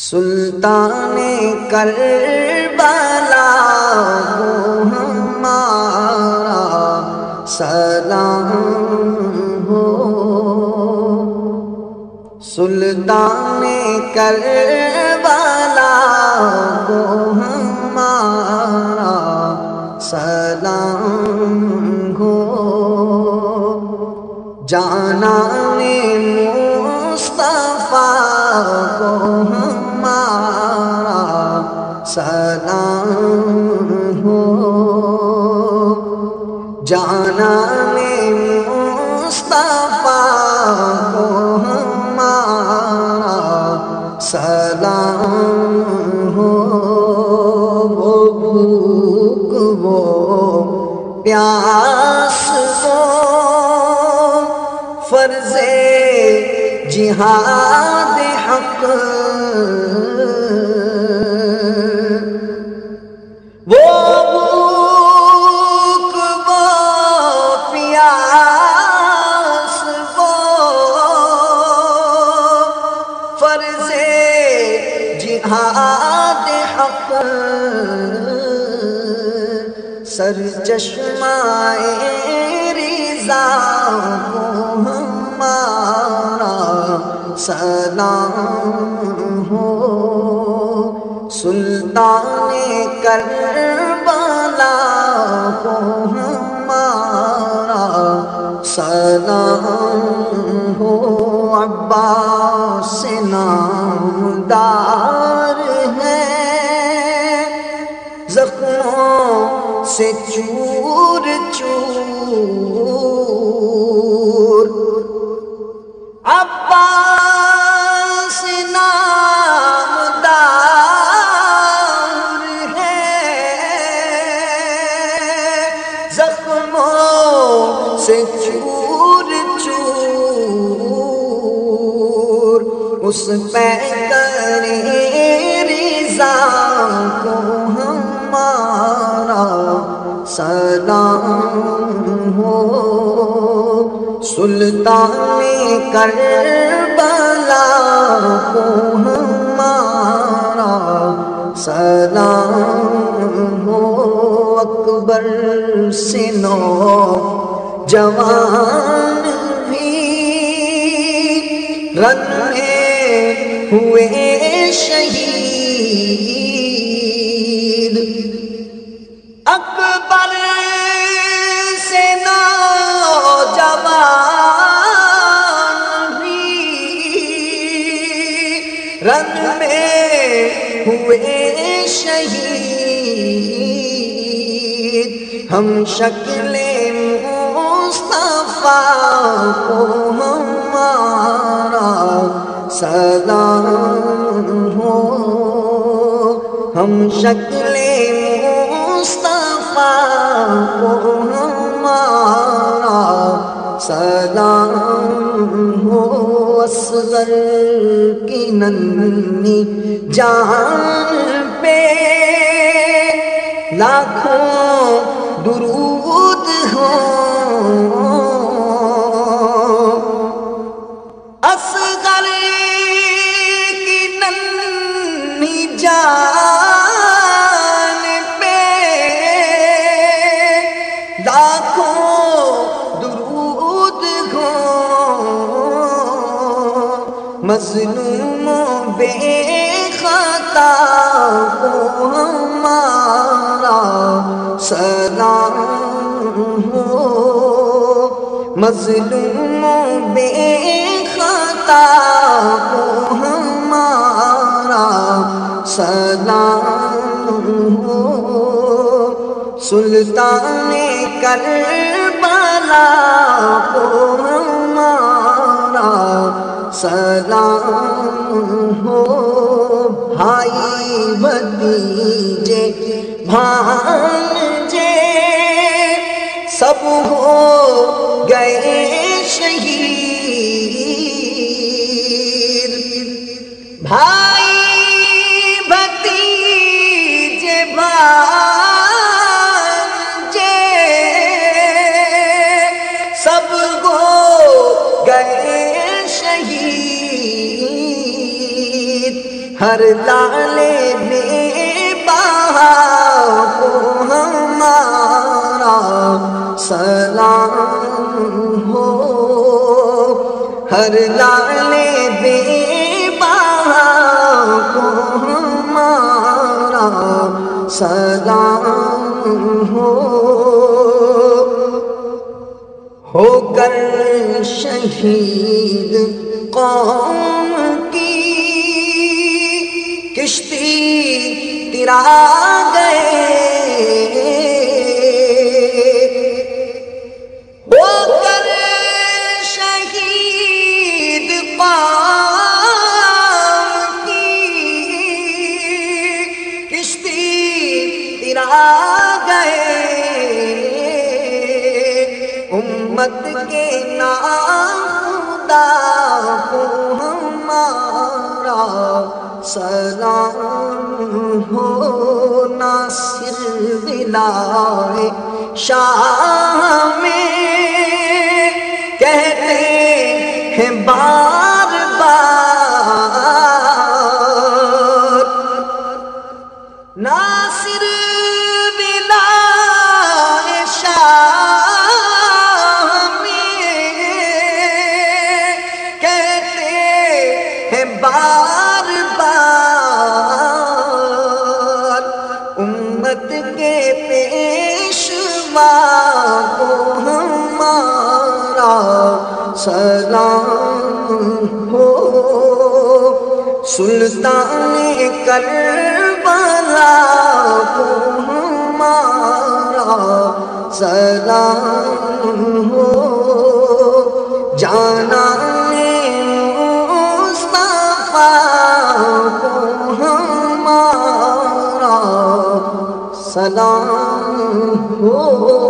سلطان کربلا کو ہمارا سلام ہو، سلطان کربلا کو ہمارا سلام ہو، جانان مصطفیٰ کو ہمارا سلام ہو، جانان مصطفیٰ کو ہمارا سلام ہو، وہ بھوک وہ پیاس وہ فرض جہاد حق، وہ بھوک وہ پیاس وہ فرض جہاد حق، سرچشمہ رضا کو ہمارا سلام ہو، سلطان کربلا کو ہمارا سلام ہو، عباس نامدار ہے زخموں سے چور چور، عباس نامدار ہے زخموں سے چور چور، اس پہ کرے رضا کو ہمارا سلام ہو، سلطان کربلا کو ہمارا سلام ہو، اکبر سے نوجوان بھی رن میں ہوئے شہید، اکبر سے نوجوان بھی رن میں ہوئے شہید، ہم شکل مصطفیٰ کو ہمارا سلام ہو، ہم شکل مصطفیٰ کو ہمارا سلام ہو، اصغر کی ننھی جان پہ لاکھوں درود ہوں، اصغر کی ننھی جان پہ لاکھوں درود ہوں، مظلوم و بے خطا کو ہمارا سلام ہو، مظلوم و بے خطا کو ہمارا سلام ہو، سلطان کربلا کو ہمارا سلام ہو، بھائی بھتیجے بھانجے سب ہو گئے شہید، بھائی بھتیجے بھانجے سب ہو گئے شہید، ہر لالے بے بہا کو ہمارا سلام ہو، ہر لالے بے بہا کو ہمارا سلام ہو کر شہید قوم کی کشتی تیرا گئے، ہو کر شہید قوم کی کشتی تیرا گئے، امت کے ناخدا کو ہمارا سلام ہو، ناصر ولائے شاہ میں کہتے ہیں بار بار، ناصر ولائے شاہ میں کہتے ہیں بار بار، امت کے پیشوا کو ہمارا سلام ہو، سلطان کربلا کو ہمارا سلام ہو، جانان مصطفیٰ کو ہمارا سلام ہو۔